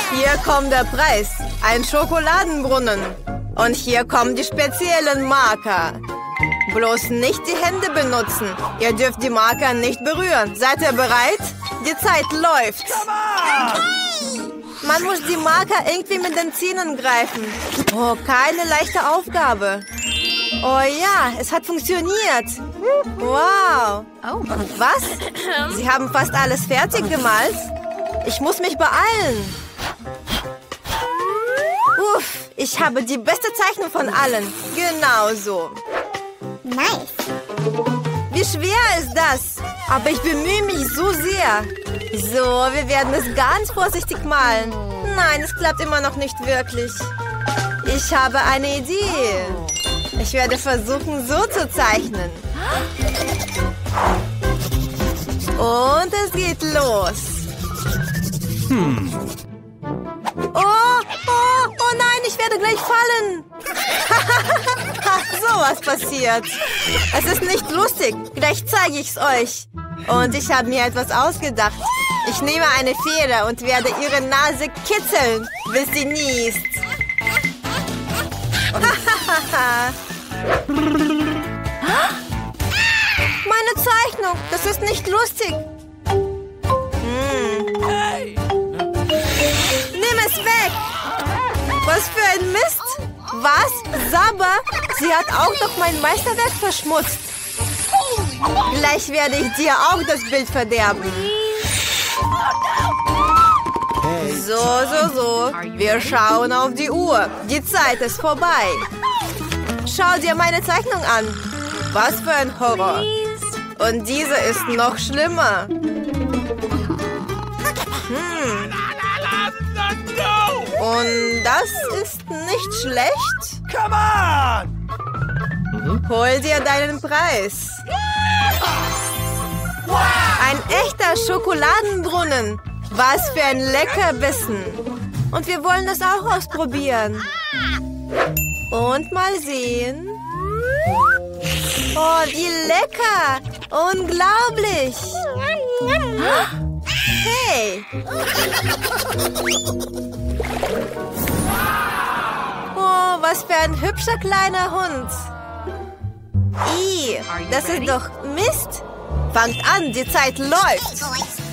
Hier kommt der Preis. Ein Schokoladenbrunnen. Und hier kommen die speziellen Marker. Bloß nicht die Hände benutzen. Ihr dürft die Marker nicht berühren. Seid ihr bereit? Die Zeit läuft. Man muss die Marker irgendwie mit den Zähnen greifen. Oh, keine leichte Aufgabe. Oh ja, es hat funktioniert. Wow. Was? Sie haben fast alles fertig gemalt? Ich muss mich beeilen. Uff, ich habe die beste Zeichnung von allen. Genau so. Nice. Wie schwer ist das? Aber ich bemühe mich so sehr. So, wir werden es ganz vorsichtig malen. Nein, es klappt immer noch nicht wirklich. Ich habe eine Idee. Ich werde versuchen, so zu zeichnen. Und es geht los. Oh nein, ich werde gleich fallen. So was passiert. Es ist nicht lustig. Gleich zeige ich es euch. Und ich habe mir etwas ausgedacht. Ich nehme eine Feder und werde ihre Nase kitzeln, bis sie niest. Meine Zeichnung, das ist nicht lustig. Nimm es weg. Was für ein Mist. Was? Sabber? Sie hat auch noch mein Meisterwerk verschmutzt. Gleich werde ich dir auch das Bild verderben. So. Wir schauen auf die Uhr. Die Zeit ist vorbei. Schau dir meine Zeichnung an. Was für ein Horror. Und diese ist noch schlimmer. Und das ist nicht schlecht. Come on! Hol dir deinen Preis. Ein echter Schokoladenbrunnen. Was für ein Leckerbissen. Und wir wollen das auch ausprobieren. Und mal sehen. Oh, wie lecker. Unglaublich. Hey. Oh, was für ein hübscher kleiner Hund. Das ist doch Mist. Fangt an, die Zeit läuft.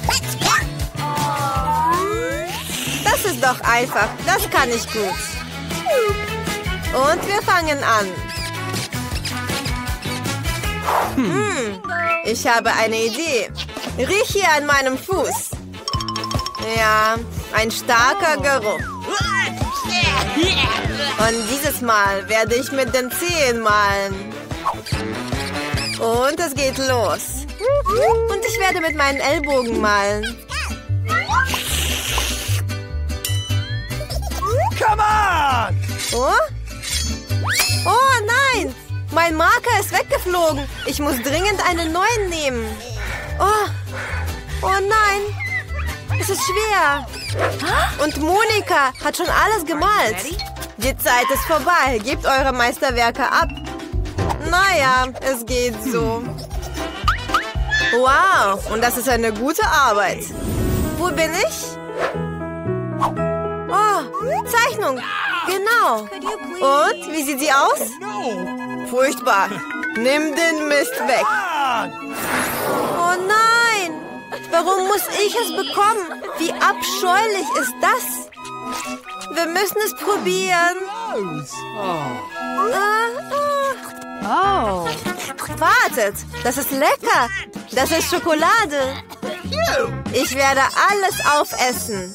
Das ist doch einfach. Das kann ich gut. Und wir fangen an. Ich habe eine Idee. Riech hier an meinem Fuß. Ja, ein starker Geruch. Und dieses Mal werde ich mit den Zehen malen. Und es geht los. Und ich werde mit meinen Ellbogen malen. Come on! Oh? Oh nein! Mein Marker ist weggeflogen. Ich muss dringend einen neuen nehmen. Oh nein! Es ist schwer. Und Monika hat schon alles gemalt. Die Zeit ist vorbei. Gebt eure Meisterwerke ab. Naja, es geht so. Wow, und das ist eine gute Arbeit. Wo bin ich? Oh, Zeichnung. Genau. Und, wie sieht sie aus? Furchtbar. Nimm den Mist weg. Oh nein. Warum muss ich es bekommen? Wie abscheulich ist das? Wir müssen es probieren. Wartet, das ist lecker. Das ist Schokolade. Ich werde alles aufessen.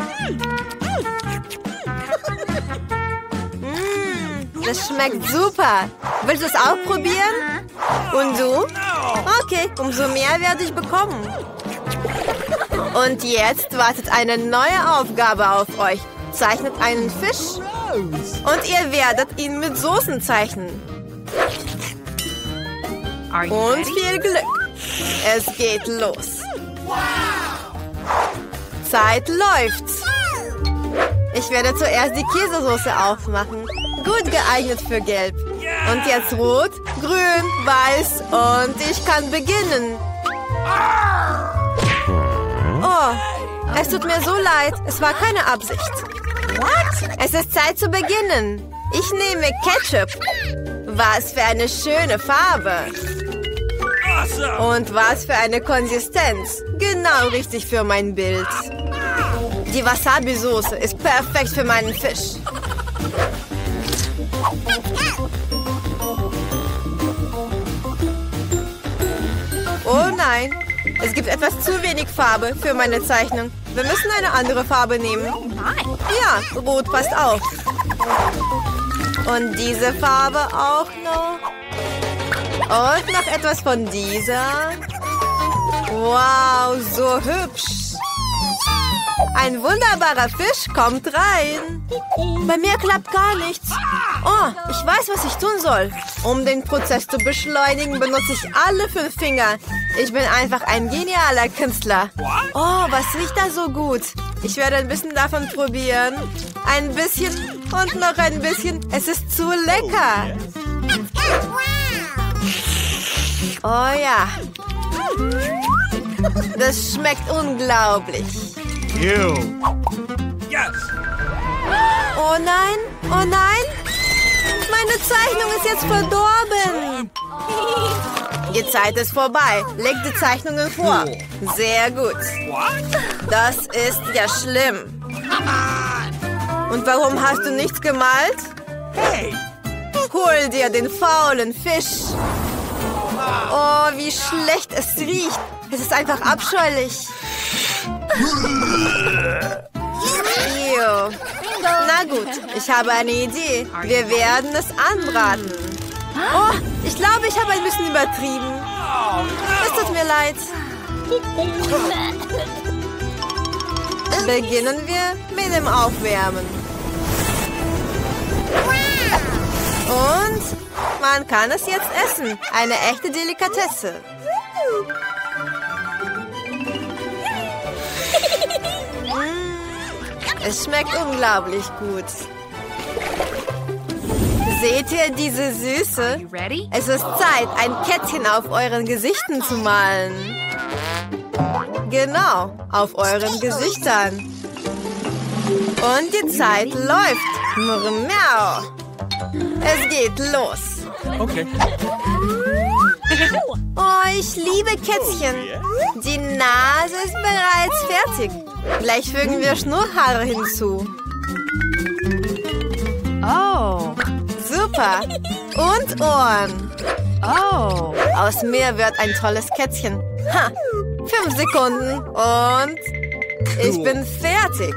Das schmeckt super. Willst du es auch probieren? Und du? Okay, umso mehr werde ich bekommen. Und jetzt wartet eine neue Aufgabe auf euch. Zeichnet einen Fisch und ihr werdet ihn mit Soßen zeichnen. Und viel Glück. Es geht los. Zeit läuft. Ich werde zuerst die Käsesoße aufmachen. Gut geeignet für Gelb. Und jetzt Rot, Grün, Weiß und ich kann beginnen. Oh, Es tut mir so leid. Es war keine Absicht. Es ist Zeit zu beginnen. Ich nehme Ketchup. Was für eine schöne Farbe. Und was für eine Konsistenz. Genau richtig für mein Bild. Die Wasabi-Soße ist perfekt für meinen Fisch. Oh nein, es gibt etwas zu wenig Farbe für meine Zeichnung. Wir müssen eine andere Farbe nehmen. Ja, rot passt auch. Und diese Farbe auch noch. Und noch etwas von dieser. Wow, so hübsch. Ein wunderbarer Fisch kommt rein. Bei mir klappt gar nichts. Oh, ich weiß, was ich tun soll. Um den Prozess zu beschleunigen, benutze ich alle 5 Finger. Ich bin einfach ein genialer Künstler. Oh, was riecht da so gut? Ich werde ein bisschen davon probieren. Ein bisschen und noch ein bisschen. Es ist zu lecker. Oh ja. Das schmeckt unglaublich. Yes. Oh nein, oh nein. Meine Zeichnung ist jetzt verdorben. Die Zeit ist vorbei. Leg die Zeichnungen vor. Sehr gut. Das ist ja schlimm. Und warum hast du nichts gemalt? Hey. Hol dir den faulen Fisch. Oh, wie schlecht es riecht. Es ist einfach abscheulich. Ew. Na gut, ich habe eine Idee. Wir werden es anbraten. Oh, ich glaube, ich habe ein bisschen übertrieben. Es tut mir leid. Beginnen wir mit dem Aufwärmen. Und man kann es jetzt essen. Eine echte Delikatesse. Es schmeckt unglaublich gut. Seht ihr diese Süße? Es ist Zeit, ein Kettchen auf euren Gesichtern zu malen. Genau, auf euren Gesichtern. Und die Zeit läuft. Miau. Es geht los. Okay. Oh, ich liebe Kätzchen. Die Nase ist bereits fertig. Gleich fügen wir Schnurrhaare hinzu. Oh. Super. Und Ohren. Oh. Aus mir wird ein tolles Kätzchen. Ha. 5 Sekunden und ich bin fertig.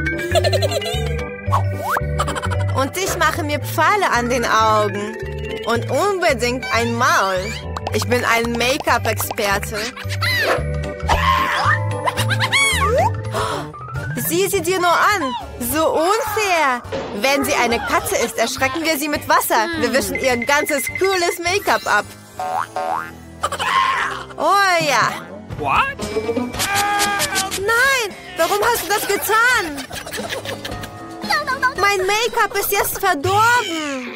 Und ich mache mir Pfeile an den Augen. Und unbedingt ein Maul. Ich bin ein Make-up-Experte. Sieh sie dir nur an. So unfair. Wenn sie eine Katze ist, erschrecken wir sie mit Wasser. Wir wischen ihr ganzes cooles Make-up ab. Oh ja. What? Nein, warum hast du das getan? Mein Make-up ist jetzt verdorben.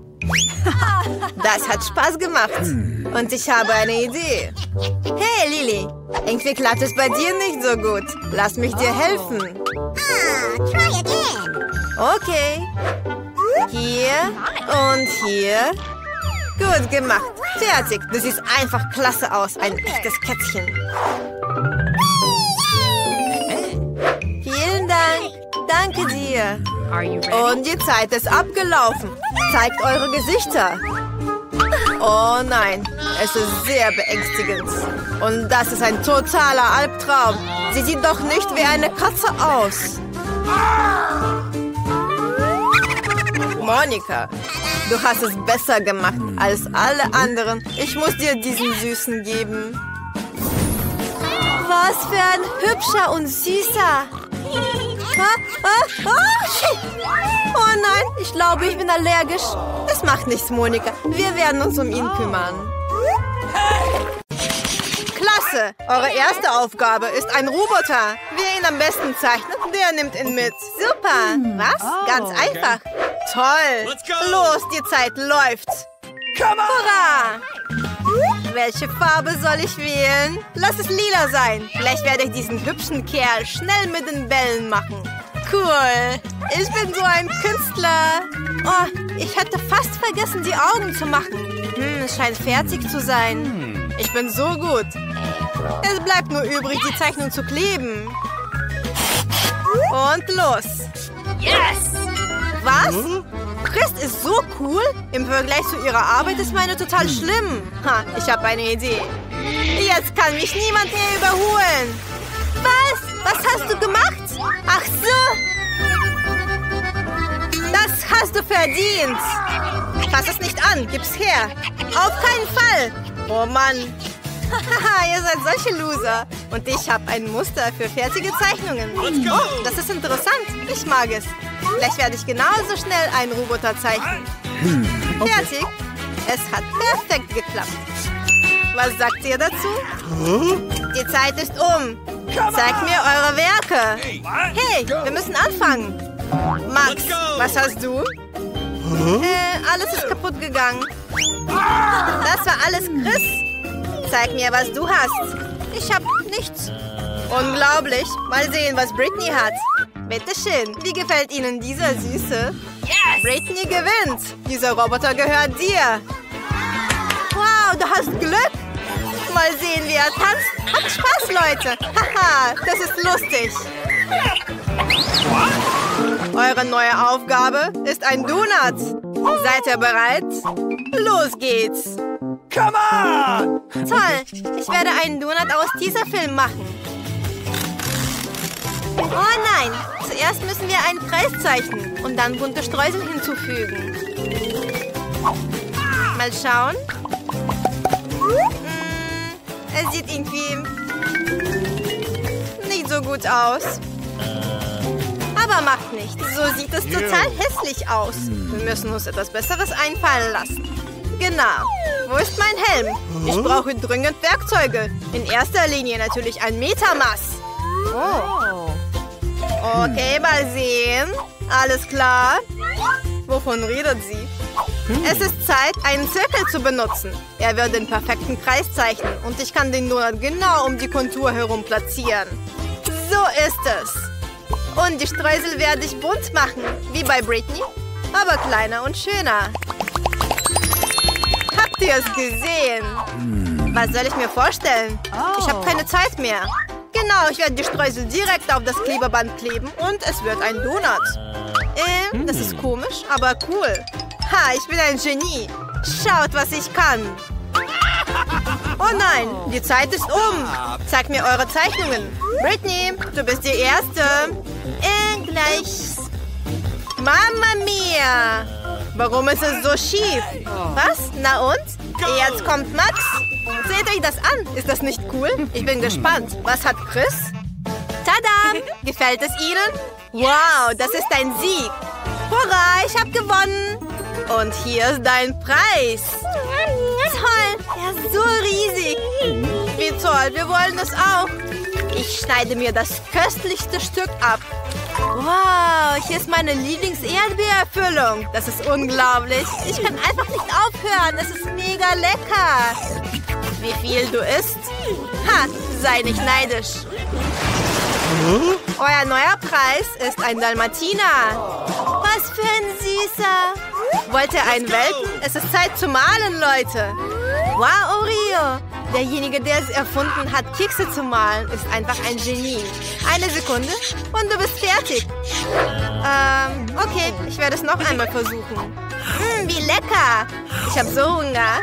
Das hat Spaß gemacht. Und ich habe eine Idee. Hey, Lili. Irgendwie klappt es bei dir nicht so gut. Lass mich dir helfen. Try again. Okay. Hier und hier. Gut gemacht. Fertig. Du siehst einfach klasse aus. Ein echtes Kätzchen. Vielen Dank. Danke dir. Are you ready? Und die Zeit ist abgelaufen. Zeigt eure Gesichter. Oh nein, es ist sehr beängstigend. Und das ist ein totaler Albtraum. Sie sieht doch nicht wie eine Katze aus. Monika, du hast es besser gemacht als alle anderen. Ich muss dir diesen Süßen geben. Was für ein hübscher und süßer. Oh nein, ich glaube, ich bin allergisch. Das macht nichts, Monika. Wir werden uns um ihn kümmern. Klasse! Eure erste Aufgabe ist ein Roboter. Wer ihn am besten zeichnet, der nimmt ihn mit. Super! Was? Ganz einfach. Toll! Let's go. Los, die Zeit läuft. Come on! Hurra! Welche Farbe soll ich wählen? Lass es lila sein. Vielleicht werde ich diesen hübschen Kerl schnell mit den Bällen machen. Cool. Ich bin so ein Künstler. Oh, ich hatte fast vergessen, die Augen zu machen. Es scheint fertig zu sein. Ich bin so gut. Es bleibt nur übrig, die Zeichnung zu kleben. Und los. Yes! Was? Christ ist so cool. Im Vergleich zu ihrer Arbeit ist meine total schlimm. Ha, ich habe eine Idee. Jetzt kann mich niemand mehr überholen. Was? Was hast du gemacht? Ach so. Das hast du verdient. Fass es nicht an. Gib's her. Auf keinen Fall. Oh Mann. Haha, ihr seid solche Loser. Und ich habe ein Muster für fertige Zeichnungen. Oh, das ist interessant. Ich mag es. Vielleicht werde ich genauso schnell einen Roboter zeichnen. Fertig. Es hat perfekt geklappt. Was sagt ihr dazu? Die Zeit ist um. Zeigt mir eure Werke. Hey, wir müssen anfangen. Max, was hast du? Alles ist kaputt gegangen. Das war alles Chris. Zeig mir, was du hast. Ich habe nichts. Unglaublich. Mal sehen, was Britney hat. Bitteschön. Wie gefällt Ihnen dieser Süße? Yes! Britney gewinnt. Dieser Roboter gehört dir. Wow, du hast Glück. Mal sehen, wie er tanzt. Habt Spaß, Leute. Haha, das ist lustig. Eure neue Aufgabe ist ein Donut. Seid ihr bereit? Los geht's. Come on! Toll. Ich werde einen Donut aus dieser Film machen. Oh nein. Zuerst müssen wir einen Kreis zeichnen und dann bunte Streusel hinzufügen. Mal schauen. Es sieht irgendwie nicht so gut aus. Aber macht nichts. So sieht es total hässlich aus. Wir müssen uns etwas Besseres einfallen lassen. Genau. Wo ist mein Helm? Ich brauche dringend Werkzeuge. In erster Linie natürlich ein Metamaß. Oh. Okay, mal sehen. Alles klar. Wovon redet sie? Es ist Zeit, einen Zirkel zu benutzen. Er wird den perfekten Kreis zeichnen und ich kann den Donut genau um die Kontur herum platzieren. So ist es. Und die Streusel werde ich bunt machen, wie bei Britney, aber kleiner und schöner. Habt ihr es gesehen? Was soll ich mir vorstellen? Ich habe keine Zeit mehr. Genau, ich werde die Streusel direkt auf das Klebeband kleben und es wird ein Donut. Das ist komisch, aber cool. Ha, ich bin ein Genie. Schaut, was ich kann. Oh nein, die Zeit ist um. Zeigt mir eure Zeichnungen. Britney, du bist die Erste. Gleich. Mama mia. Warum ist es so schief? Was? Na und? Jetzt kommt Max. Seht euch das an. Ist das nicht cool? Ich bin gespannt. Was hat Chris? Tada! Gefällt es Ihnen? Wow, das ist ein Sieg. Hurra, ich habe gewonnen. Und hier ist dein Preis. Toll, er ist so riesig. Wie toll, wir wollen es auch. Ich schneide mir das köstlichste Stück ab. Wow, hier ist meine Lieblings-Erdbeerfüllung. Das ist unglaublich. Ich kann einfach nicht aufhören. Es ist mega lecker. Wie viel du isst? Ha, sei nicht neidisch. Euer neuer Preis ist ein Dalmatiner. Was für ein Süßer. Wollt ihr einen Welpen? Es ist Zeit zu malen, Leute. Wow, Oreo. Derjenige, der es erfunden hat, Kekse zu malen, ist einfach ein Genie. Eine Sekunde und du bist fertig. Okay, ich werde es noch einmal versuchen. Wie lecker. Ich habe so Hunger.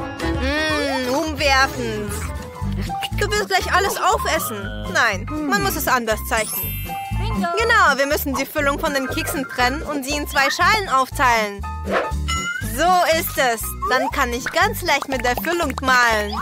Umwerfend. Du willst gleich alles aufessen. Nein, man muss es anders zeichnen. Genau, wir müssen die Füllung von den Keksen trennen und sie in 2 Schalen aufteilen. So ist es. Dann kann ich ganz leicht mit der Füllung malen.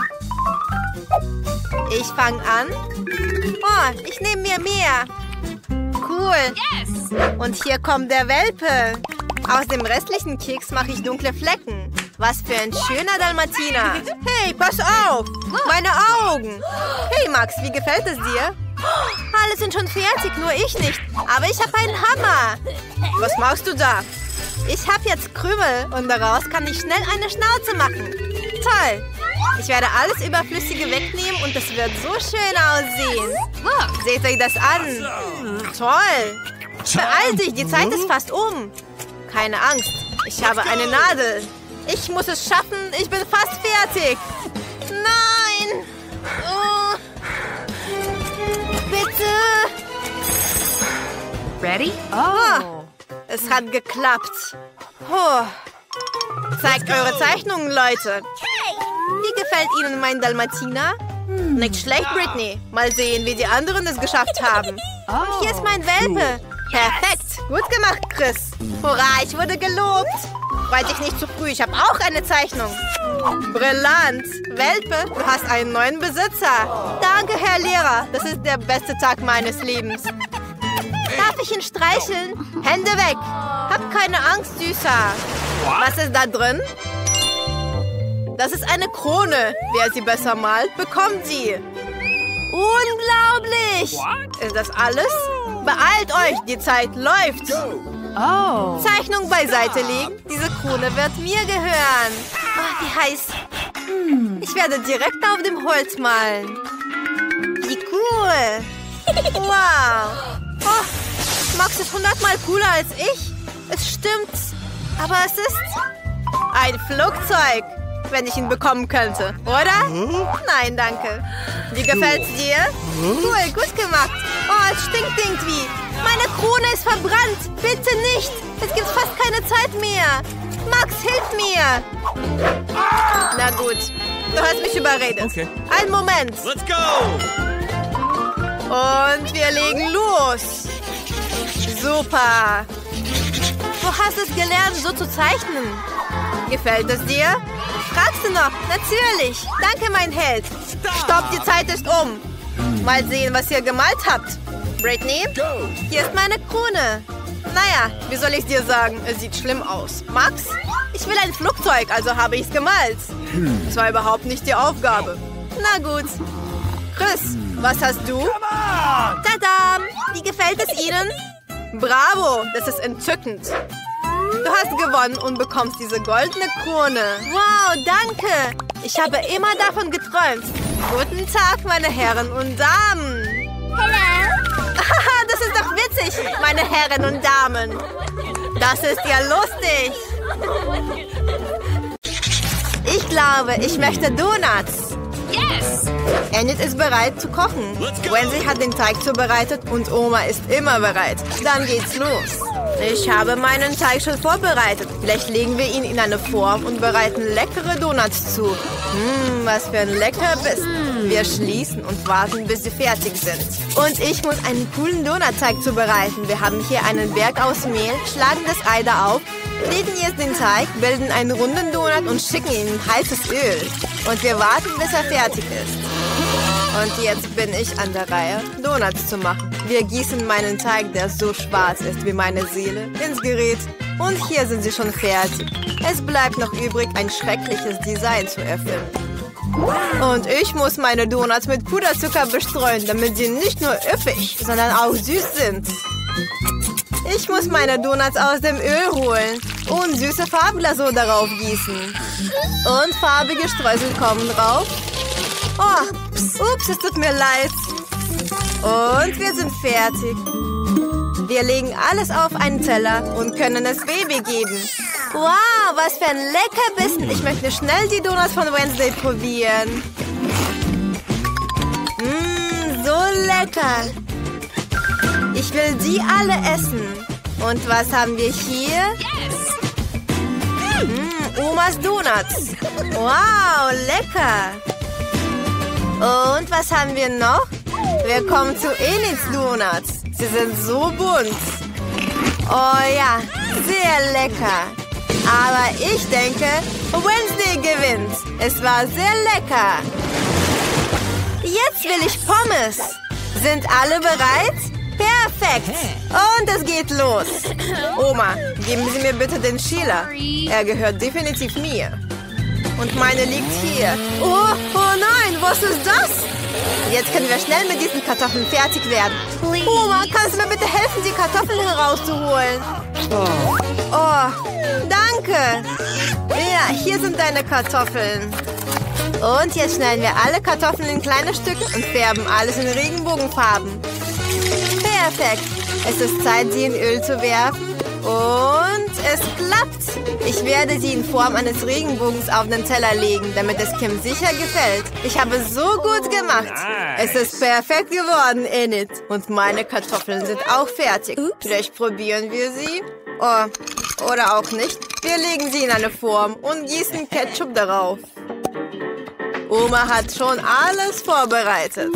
Ich fange an. Oh, ich nehme mir mehr. Cool. Yes! Und hier kommt der Welpe. Aus dem restlichen Keks mache ich dunkle Flecken. Was für ein schöner Dalmatiner. Hey, pass auf. Meine Augen. Hey, Max, wie gefällt es dir? Alle sind schon fertig, nur ich nicht. Aber ich habe einen Hammer. Was machst du da? Ich habe jetzt Krümel und daraus kann ich schnell eine Schnauze machen. Toll. Ich werde alles Überflüssige wegnehmen und es wird so schön aussehen. Seht euch das an. Toll. Beeil dich, die Zeit ist fast um. Keine Angst, ich habe eine Nadel. Ich muss es schaffen, ich bin fast fertig. Nein. Oh. Bitte. Ready? Oh. Es hat geklappt. Oh. Zeigt eure Zeichnungen, Leute. Wie gefällt Ihnen mein Dalmatiner? Nicht schlecht, Brittany. Mal sehen, wie die anderen es geschafft haben. Und hier ist mein Welpe. Perfekt. Gut gemacht, Chris. Hurra, ich wurde gelobt. Freut dich nicht zu früh, ich habe auch eine Zeichnung. Brillant. Welpe, du hast einen neuen Besitzer. Danke, Herr Lehrer. Das ist der beste Tag meines Lebens. Darf ich ihn streicheln? Hände weg. Hab keine Angst, Süßer. Was ist da drin? Das ist eine Krone. Wer sie besser malt, bekommt sie. Unglaublich. Ist das alles? Beeilt euch, die Zeit läuft. Oh. Zeichnung beiseite legen. Diese Krone wird mir gehören. Oh, wie heiß. Ich werde direkt auf dem Holz malen. Wie cool. Wow. Oh, Max ist 100-mal cooler als ich. Es stimmt. Aber es ist ein Flugzeug, wenn ich ihn bekommen könnte, oder? Nein, danke. Wie gefällt's dir? Cool, gut gemacht. Oh, es stinkt irgendwie. Meine Krone ist verbrannt. Bitte nicht. Es gibt fast keine Zeit mehr. Max, hilf mir. Na gut, du hast mich überredet. Okay. Einen Moment. Let's go! Und wir legen los. Super. Wo hast du es gelernt, so zu zeichnen? Gefällt es dir? Fragst du noch? Natürlich. Danke, mein Held. Stopp, die Zeit ist um. Mal sehen, was ihr gemalt habt. Brittany, hier ist meine Krone. Naja, wie soll ich dir sagen? Es sieht schlimm aus. Max, ich will ein Flugzeug, also habe ich es gemalt. Das war überhaupt nicht die Aufgabe. Na gut. Chris, was hast du? Tada! Wie gefällt es Ihnen? Bravo, das ist entzückend. Du hast gewonnen und bekommst diese goldene Krone. Wow, danke. Ich habe immer davon geträumt. Guten Tag, meine Herren und Damen. Haha, das ist doch witzig, meine Herren und Damen. Das ist ja lustig. Ich glaube, ich möchte Donuts. Yes. Enid ist bereit zu kochen. Wednesday hat den Teig zubereitet und Oma ist immer bereit. Dann geht's los. Ich habe meinen Teig schon vorbereitet. Vielleicht legen wir ihn in eine Form und bereiten leckere Donuts zu. Was für ein Leckerbiss. Wir schließen und warten, bis sie fertig sind. Und ich muss einen coolen Donutteig zubereiten. Wir haben hier einen Berg aus Mehl, schlagen das Ei da auf, kneten jetzt den Teig, bilden einen runden Donut und schicken ihn in heißes Öl. Und wir warten, bis er fertig ist. Und jetzt bin ich an der Reihe, Donuts zu machen. Wir gießen meinen Teig, der so schwarz ist wie meine Seele, ins Gerät. Und hier sind sie schon fertig. Es bleibt noch übrig, ein schreckliches Design zu erfüllen. Und ich muss meine Donuts mit Puderzucker bestreuen, damit sie nicht nur üppig, sondern auch süß sind. Ich muss meine Donuts aus dem Öl holen und süße Farbglasur darauf gießen. Und farbige Streusel kommen drauf. Oh, ups, es tut mir leid. Und wir sind fertig. Wir legen alles auf einen Teller und können es Baby geben. Wow, was für ein Leckerbissen. Ich möchte schnell die Donuts von Wednesday probieren. So lecker. Ich will die alle essen. Und was haben wir hier? Omas Donuts. Wow, lecker. Und was haben wir noch? Wir kommen zu Enids Donuts. Sie sind so bunt. Oh ja, sehr lecker. Aber ich denke, Wednesday gewinnt. Es war sehr lecker. Jetzt will ich Pommes. Sind alle bereit? Perfekt. Und es geht los. Oma, geben Sie mir bitte den Schäler. Er gehört definitiv mir. Und meine liegt hier. Oh nein, was ist das? Jetzt können wir schnell mit diesen Kartoffeln fertig werden. Oma, kannst du mir bitte helfen, die Kartoffeln herauszuholen? Oh, danke. Ja, hier sind deine Kartoffeln. Und jetzt schneiden wir alle Kartoffeln in kleine Stücke und färben alles in Regenbogenfarben. Perfekt. Es ist Zeit, sie in Öl zu werfen. Und es klappt. Ich werde sie in Form eines Regenbogens auf den Teller legen, damit es Kim sicher gefällt. Ich habe so gut gemacht. Es ist perfekt geworden, Enid. Und meine Kartoffeln sind auch fertig. Vielleicht probieren wir sie. Oh, oder auch nicht. Wir legen sie in eine Form und gießen Ketchup darauf. Oma hat schon alles vorbereitet.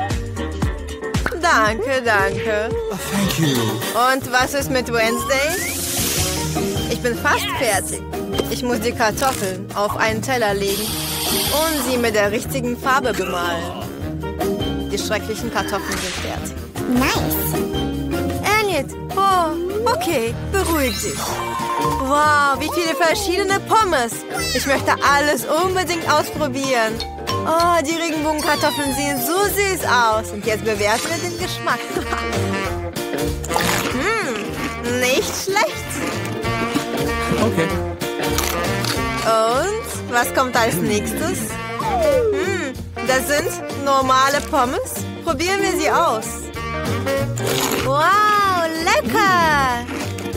Danke, danke. Thank you. Und was ist mit Wednesday? Ich bin fast fertig. Ich muss die Kartoffeln auf einen Teller legen und sie mit der richtigen Farbe bemalen. Die schrecklichen Kartoffeln sind fertig. Nice. Enid, oh, okay, beruhig dich. Wow, wie viele verschiedene Pommes. Ich möchte alles unbedingt ausprobieren. Oh, die Regenbogenkartoffeln sehen so süß aus. Und jetzt bewerten wir den Geschmack. Nicht schlecht. Okay. Und was kommt als nächstes? Das sind normale Pommes. Probieren wir sie aus. Wow, lecker.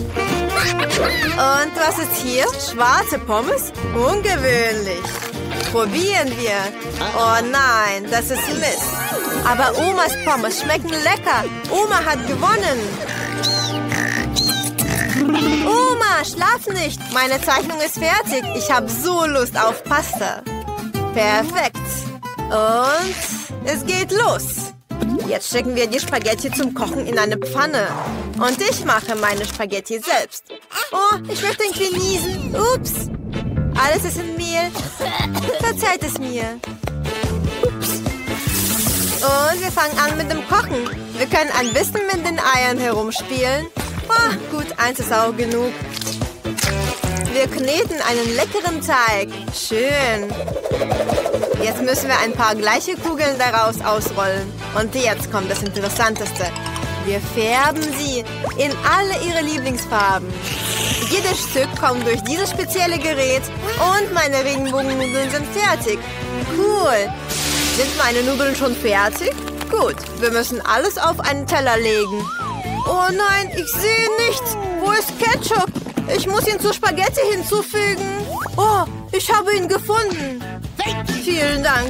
Und was ist hier? Schwarze Pommes? Ungewöhnlich. Probieren wir. Oh nein, das ist Mist. Aber Omas Pommes schmecken lecker. Oma hat gewonnen. Oma, schlaf nicht. Meine Zeichnung ist fertig. Ich habe so Lust auf Pasta. Perfekt. Und es geht los. Jetzt schicken wir die Spaghetti zum Kochen in eine Pfanne. Und ich mache meine Spaghetti selbst. Oh, ich möchte irgendwie niesen. Ups. Alles ist in Mehl. Verzeiht es mir. Ups. Und wir fangen an mit dem Kochen. Wir können ein bisschen mit den Eiern herumspielen. Oh, gut, eins ist auch genug. Wir kneten einen leckeren Teig. Schön. Jetzt müssen wir ein paar gleiche Kugeln daraus ausrollen. Und jetzt kommt das Interessanteste. Wir färben sie in alle ihre Lieblingsfarben. Jedes Stück kommt durch dieses spezielle Gerät und meine Regenbogennudeln sind fertig. Cool. Sind meine Nudeln schon fertig? Gut, wir müssen alles auf einen Teller legen. Oh nein, ich sehe nichts. Wo ist Ketchup? Ich muss ihn zur Spaghetti hinzufügen. Oh, ich habe ihn gefunden. Vielen Dank.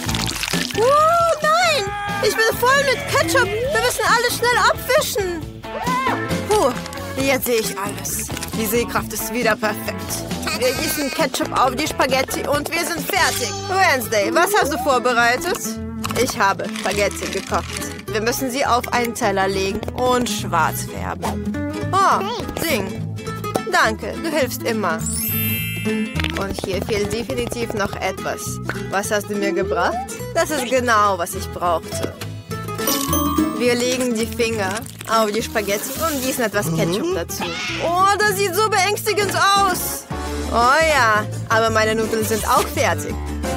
Nein, ich bin voll mit Ketchup. Wir müssen alles schnell abwischen. Puh, jetzt sehe ich alles. Die Sehkraft ist wieder perfekt. Wir gießen Ketchup auf die Spaghetti und wir sind fertig. Wednesday, was hast du vorbereitet? Ich habe Spaghetti gekocht. Wir müssen sie auf einen Teller legen und schwarz färben. Oh, Sing. Danke, du hilfst immer. Und hier fehlt definitiv noch etwas. Was hast du mir gebracht? Das ist genau, was ich brauchte. Wir legen die Finger auf die Spaghetti und gießen etwas Ketchup dazu. Oh, das sieht so beängstigend aus. Oh ja, aber meine Nudeln sind auch fertig.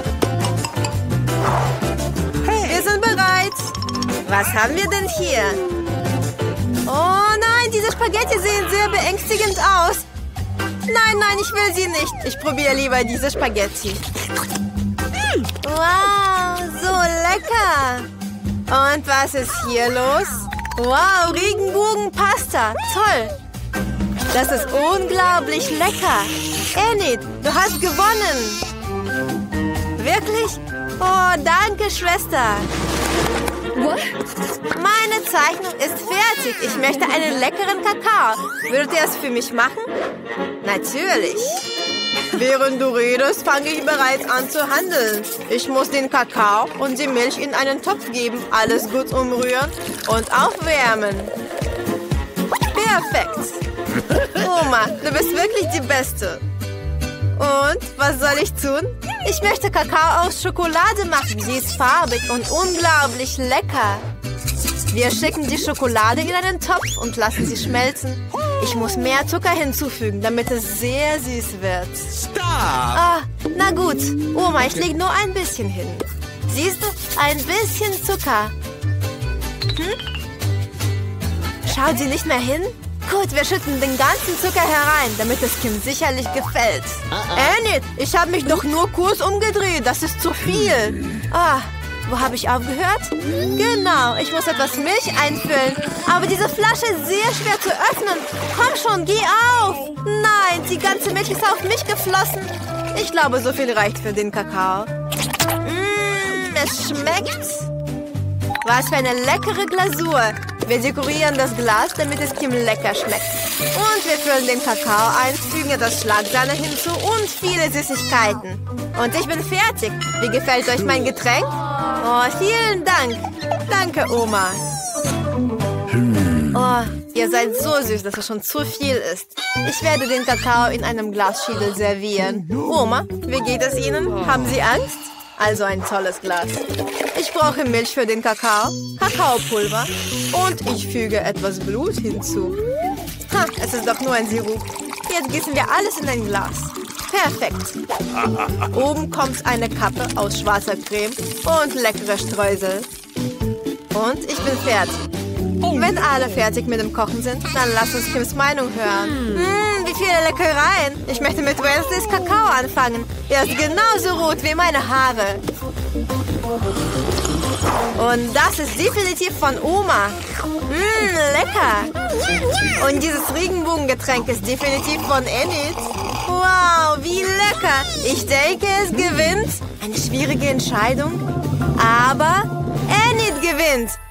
Wir sind bereit. Was haben wir denn hier? Oh nein, diese Spaghetti sehen sehr beängstigend aus. Nein, nein, ich will sie nicht. Ich probiere lieber diese Spaghetti. Wow, so lecker. Und was ist hier los? Wow, Regenbogenpasta. Toll. Das ist unglaublich lecker. Enid, du hast gewonnen. Wirklich? Oh, danke, Schwester. Meine Zeichnung ist fertig. Ich möchte einen leckeren Kakao. Würdet ihr es für mich machen? Natürlich. Während du redest, fange ich bereits an zu handeln. Ich muss den Kakao und die Milch in einen Topf geben, alles gut umrühren und aufwärmen. Perfekt. Oma, du bist wirklich die Beste. Und was soll ich tun? Ich möchte Kakao aus Schokolade machen. Sie ist farbig und unglaublich lecker. Wir schicken die Schokolade in einen Topf und lassen sie schmelzen. Ich muss mehr Zucker hinzufügen, damit es sehr süß wird. Stop! Ah, na gut. Oma, ich lege nur ein bisschen hin. Siehst du? Ein bisschen Zucker. Schaut sie nicht mehr hin? Gut, wir schütten den ganzen Zucker herein, damit es Kim sicherlich gefällt. Enid, ich habe mich doch nur kurz umgedreht. Das ist zu viel. Ah, wo habe ich aufgehört? Genau, ich muss etwas Milch einfüllen. Aber diese Flasche ist sehr schwer zu öffnen. Komm schon, geh auf. Nein, die ganze Milch ist auf mich geflossen. Ich glaube, so viel reicht für den Kakao. Es schmeckt. Was für eine leckere Glasur. Wir dekorieren das Glas, damit es Kim lecker schmeckt. Und wir füllen den Kakao ein, fügen etwas Schlagsahne hinzu und viele Süßigkeiten. Und ich bin fertig. Wie gefällt euch mein Getränk? Oh, vielen Dank. Danke, Oma. Oh, ihr seid so süß, dass es schon zu viel ist. Ich werde den Kakao in einem Glasschädel servieren. Oma, wie geht es Ihnen? Haben Sie Angst? Also ein tolles Glas. Ich brauche Milch für den Kakao, Kakaopulver und ich füge etwas Blut hinzu. Ha, es ist doch nur ein Sirup. Jetzt gießen wir alles in ein Glas. Perfekt. Oben kommt eine Kappe aus schwarzer Creme und leckere Streusel. Und ich bin fertig. Wenn alle fertig mit dem Kochen sind, dann lasst uns Kims Meinung hören. Wie viele Leckereien. Ich möchte mit Wednesdays Kakao anfangen. Er ist genauso rot wie meine Haare. Und das ist definitiv von Oma. Lecker. Und dieses Regenbogengetränk ist definitiv von Enid. Wow, wie lecker. Ich denke, es gewinnt. Eine schwierige Entscheidung. Aber Enid gewinnt.